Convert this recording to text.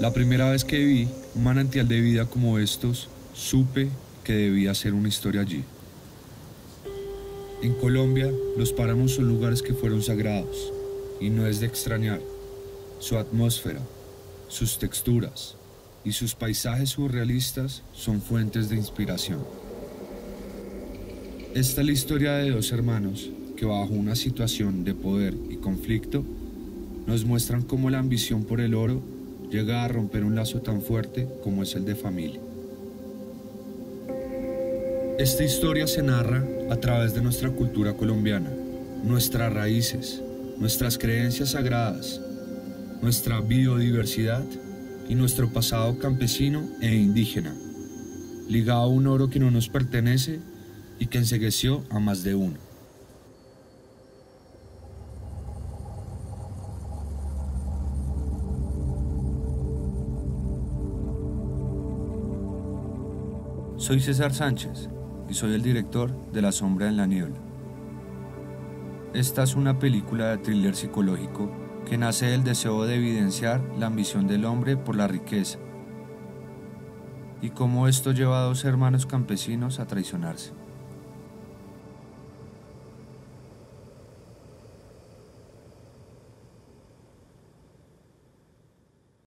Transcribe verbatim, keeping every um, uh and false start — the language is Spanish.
La primera vez que vi un manantial de vida como estos, supe que debía ser una historia allí. En Colombia, los páramos son lugares que fueron sagrados, y no es de extrañar. Su atmósfera, sus texturas y sus paisajes surrealistas son fuentes de inspiración. Esta es la historia de dos hermanos que bajo una situación de poder y conflicto nos muestran cómo la ambición por el oro llega a romper un lazo tan fuerte como es el de familia. Esta historia se narra a través de nuestra cultura colombiana, nuestras raíces, nuestras creencias sagradas, nuestra biodiversidad y nuestro pasado campesino e indígena, ligado a un oro que no nos pertenece y que encegueció a más de uno. Soy César Sánchez y soy el director de La sombra en la niebla. Esta es una película de thriller psicológico que nace del deseo de evidenciar la ambición del hombre por la riqueza y cómo esto lleva a dos hermanos campesinos a traicionarse.